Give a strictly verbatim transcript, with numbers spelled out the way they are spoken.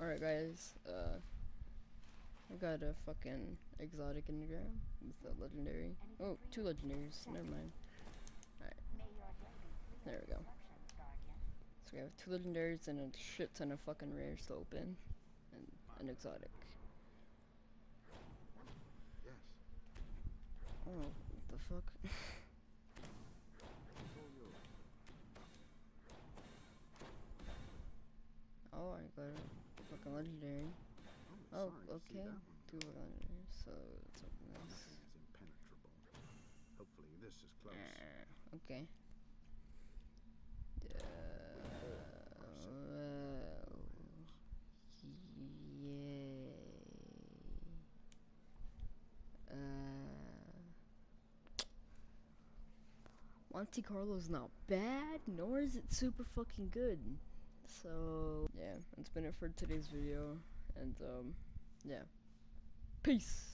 Alright guys, uh, I got a fucking exotic Engram with a legendary. Oh, two legendaries, never mind. Alright, there we go. So we have two legendaries and a shit ton of fucking rares to open, and an exotic. Yes. Oh, what the fuck? Oh, I got a fucking legendary. Oh, okay. Two legendaries, so let's open this. It's impenetrable. Hopefully this is close. Uh, okay. Uh, well, yay. Uh, Monte Carlo's not bad, nor is it super fucking good. So, yeah, that's been it for today's video, and, um, yeah. Peace!